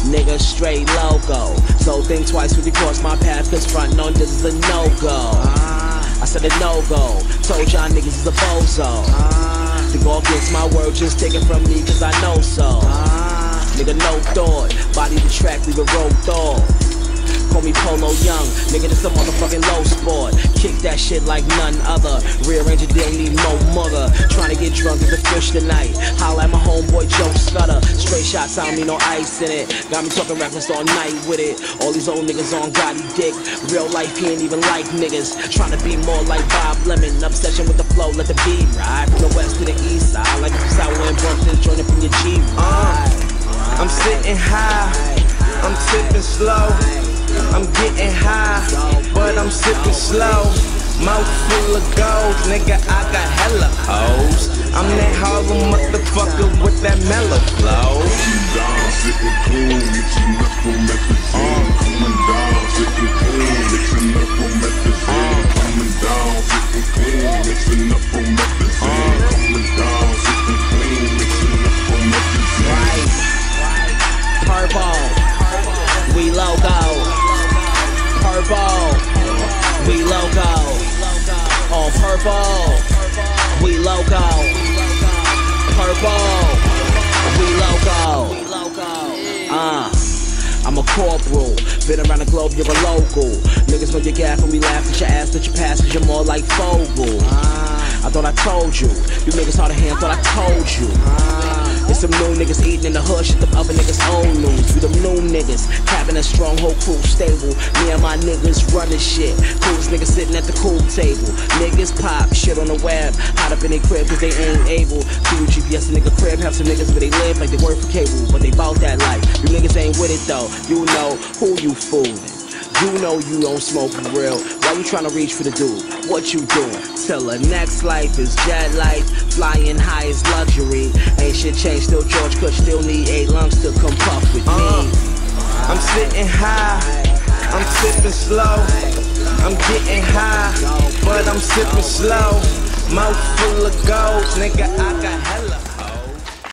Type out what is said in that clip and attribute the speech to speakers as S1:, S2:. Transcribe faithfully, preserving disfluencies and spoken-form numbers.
S1: nigga, straight logo. So think twice when you cross my path, cause frontin' on this is a no-go. I said a no-go, told y'all niggas is a bozo. To go against my word, just take it from me cause I know so. Nigga, no thought, body the track, leave it roped off. Call me Polo Young, nigga, this a motherfucking low sport. Kick that shit like none other. Rearrange a deal, need no mother. Tryna get drunk as a fish tonight. Holla at my homeboy Joe Scudder. Straight shots, I don't need no ice in it. Got me talking reckless all night with it. All these old niggas on Gotti dick. Real life, he ain't even like niggas. Tryna be more like Bob Lemon. Obsession with the flow, let the beat ride. From the west to the east side, like if it's out and Brompton, join up in your G ride.
S2: Uh, I'm sitting high, I'm tipping slow. I'm getting high, but I'm sipping slow. Mouth full of gold, nigga, I got hella hoes. I'm that Harlem motherfucker with that mellow flow. Coming down, sitting cool, mixing up on methazine. Coming down, sitting cool, mixing up on methazine. Coming down, sitting cool, mixing up on methazine. Coming down, sitting cool, mixing up on methazine.
S1: Purple, we logo. Purple, we logo. On purple, we logo. Purple, we logo. Uh, I'm a corporal, been around the globe, you're a local. Niggas know your gaff and we laugh at your ass, that you pass cause you're more like Fogel. I thought I told you, you niggas hard to hand, thought I told you. There's some new niggas eating in the hood, shit them other niggas old news. We them new niggas, having a stronghold crew stable. Me and my niggas running shit. Coolest niggas sitting at the cool table. Niggas pop shit on the web, hot up in their crib cause they ain't able to use G P S a nigga crib. Have some niggas where they live like they work for cable, but they bout that life. You niggas ain't with it though, you know who you fooling. You know you don't smoke for real. Why you tryna reach for the dude? What you doing? Till the next life is jet life. Flying high is luxury. Ain't shit changed, still George Kush. Still need eight lungs to come puff with me.
S2: uh, I'm sitting high, I'm sipping slow. I'm getting high, but I'm sipping slow. Mouth full of gold, nigga, I got hella